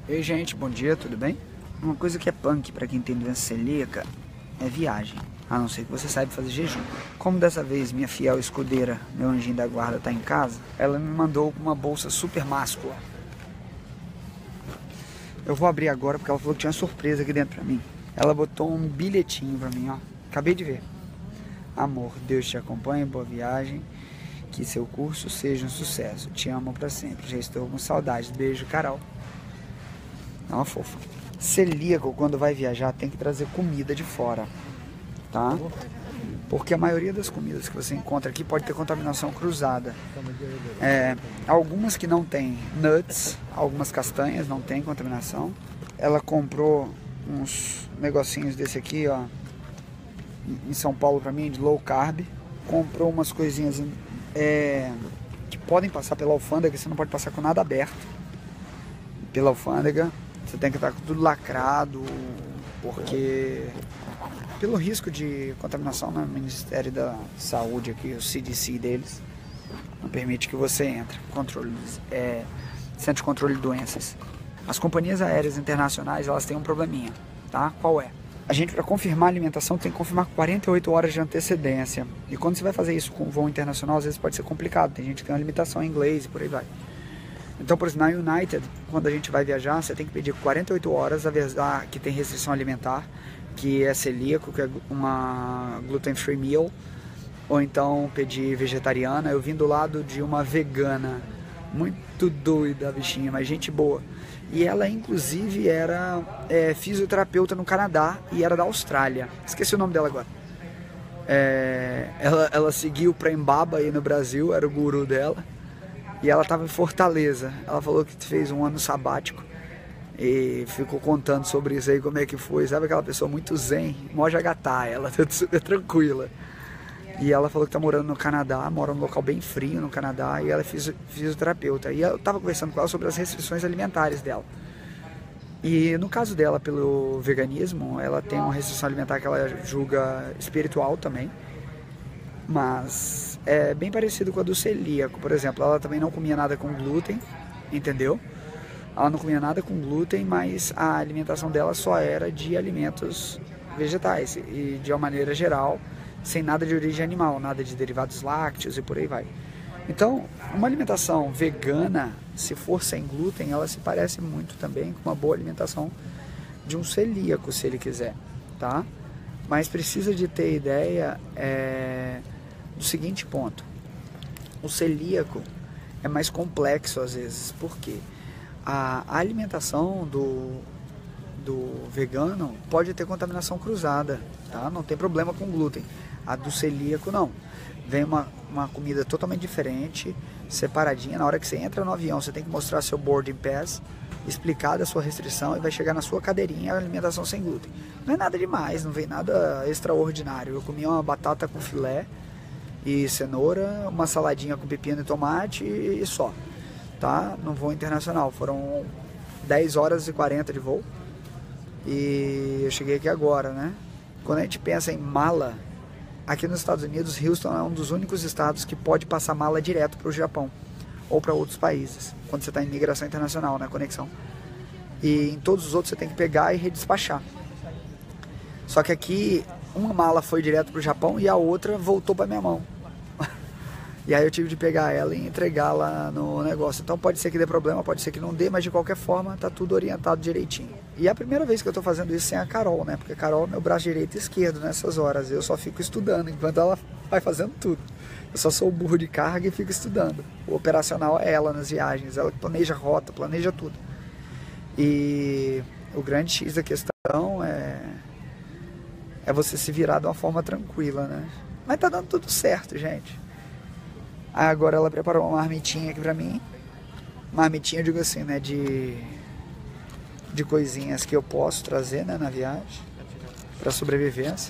Ei gente, bom dia, tudo bem? Uma coisa que é punk pra quem tem doença celíaca é viagem, a não ser que você saiba fazer jejum. Como dessa vez minha fiel escudeira, meu anjinho da guarda, tá em casa, ela me mandou uma bolsa super máscula. Eu vou abrir agora porque ela falou que tinha uma surpresa aqui dentro pra mim. Ela botou um bilhetinho pra mim, ó. Acabei de ver. Amor, Deus te acompanhe, boa viagem. Que seu curso seja um sucesso. Te amo pra sempre. Já estou com saudade. Beijo, Carol. É uma fofa. Celíaco, quando vai viajar, tem que trazer comida de fora, tá? Porque a maioria das comidas que você encontra aqui pode ter contaminação cruzada. Algumas que não tem nuts, algumas castanhas não tem contaminação. Ela comprou uns negocinhos desse aqui, ó, em São Paulo pra mim, de low carb. Comprou umas coisinhas que podem passar pela alfândega, você não pode passar com nada aberto pela alfândega. Você tem que estar com tudo lacrado, porque pelo risco de contaminação, né, o Ministério da Saúde aqui, o CDC deles, não permite que você entre. Centro de Controle de Doenças. As companhias aéreas internacionais, elas têm um probleminha, tá? Qual é? A gente, para confirmar a alimentação, tem que confirmar 48 horas de antecedência. E quando você vai fazer isso com voo internacional, às vezes pode ser complicado. Tem gente que tem uma limitação em inglês e por aí vai. Então, por exemplo, na United, quando a gente vai viajar, você tem que pedir 48 horas, avisar que tem restrição alimentar, que é celíaco, que é uma gluten-free meal, ou então pedir vegetariana. Eu vim do lado de uma vegana, muito doida a bichinha, mas gente boa. E ela, inclusive, era fisioterapeuta no Canadá e era da Austrália. Esqueci o nome dela agora. Ela seguiu pra Embaba aí no Brasil, era o guru dela. E ela estava em Fortaleza. Ela falou que fez um ano sabático e ficou contando sobre isso aí, como é que foi. Sabe aquela pessoa muito zen, mó jagatá, ela tá super tranquila. E ela falou que tá morando no Canadá, mora num local bem frio no Canadá, e ela é fisioterapeuta. E eu tava conversando com ela sobre as restrições alimentares dela. E no caso dela, pelo veganismo, ela tem uma restrição alimentar que ela julga espiritual também. Mas é bem parecido com a do celíaco, por exemplo. Ela também não comia nada com glúten, entendeu? Ela não comia nada com glúten, mas a alimentação dela só era de alimentos vegetais e, de uma maneira geral, sem nada de origem animal, nada de derivados lácteos e por aí vai. Então, uma alimentação vegana, se for sem glúten, ela se parece muito também com uma boa alimentação de um celíaco, se ele quiser, tá? Mas precisa de ter ideia do seguinte ponto: o celíaco é mais complexo às vezes, porque a alimentação do vegano pode ter contaminação cruzada, tá? Não tem problema com glúten. A do celíaco não. Vem uma comida totalmente diferente, separadinha. Na hora que você entra no avião, você tem que mostrar seu boarding pass, explicar da sua restrição, e vai chegar na sua cadeirinha a alimentação sem glúten. Não é nada demais, não vem nada extraordinário. Eu comi uma batata com filé e cenoura, uma saladinha com pepino e tomate e só, tá? No voo internacional, foram 10 horas e 40 de voo, e eu cheguei aqui agora, né? Quando a gente pensa em mala, aqui nos Estados Unidos, Houston é um dos únicos estados que pode passar mala direto para o Japão ou para outros países, quando você está em migração internacional, na conexão. E em todos os outros você tem que pegar e redespachar. Só que aqui, uma mala foi direto para o Japão e a outra voltou para minha mão. E aí eu tive de pegar ela e entregá-la no negócio. Então pode ser que dê problema, pode ser que não dê, mas de qualquer forma tá tudo orientado direitinho. E é a primeira vez que eu tô fazendo isso sem a Carol, né? Porque a Carol é meu braço direito e esquerdo nessas horas. Eu só fico estudando enquanto ela vai fazendo tudo. Eu só sou o burro de carga e fico estudando. O operacional é ela nas viagens. Ela planeja a rota, planeja tudo. E o grande X da questão é você se virar de uma forma tranquila, né? Mas tá dando tudo certo, gente. Agora ela preparou uma marmitinha aqui pra mim. Marmitinha, eu digo assim, né? De coisinhas que eu posso trazer, né, na viagem, pra sobrevivência.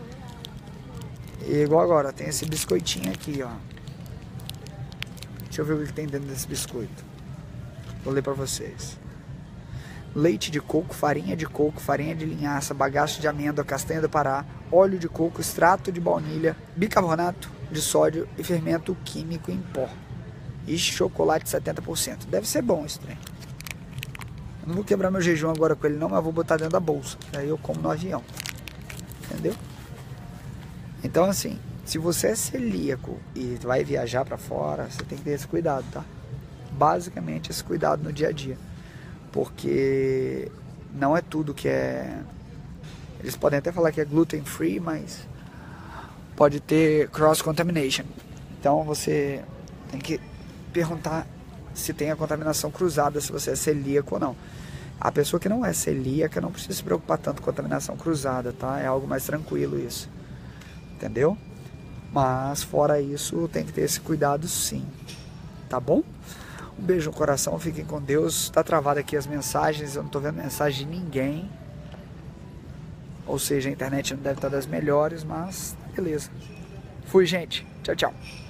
E igual agora, tem esse biscoitinho aqui, ó. Deixa eu ver o que tem dentro desse biscoito. Vou ler pra vocês. Leite de coco, farinha de linhaça, bagaço de amêndoa, castanha do Pará, óleo de coco, extrato de baunilha, bicarbonato de sódio e fermento químico em pó. E chocolate 70%. Deve ser bom esse trem. Eu não vou quebrar meu jejum agora com ele não, mas eu vou botar dentro da bolsa. Aí eu como no avião. Entendeu? Então assim, se você é celíaco e vai viajar para fora, você tem que ter esse cuidado, tá? Basicamente esse cuidado no dia a dia. Porque não é tudo que é... Eles podem até falar que é gluten free, mas pode ter cross contamination. Então você tem que perguntar se tem a contaminação cruzada, se você é celíaco ou não. A pessoa que não é celíaca não precisa se preocupar tanto com contaminação cruzada, tá? É algo mais tranquilo isso. Entendeu? Mas fora isso, tem que ter esse cuidado sim. Tá bom? Um beijo no coração, fiquem com Deus. Tá travado aqui as mensagens, eu não tô vendo mensagem de ninguém. Ou seja, a internet não deve estar das melhores, mas beleza. Fui, gente. Tchau, tchau.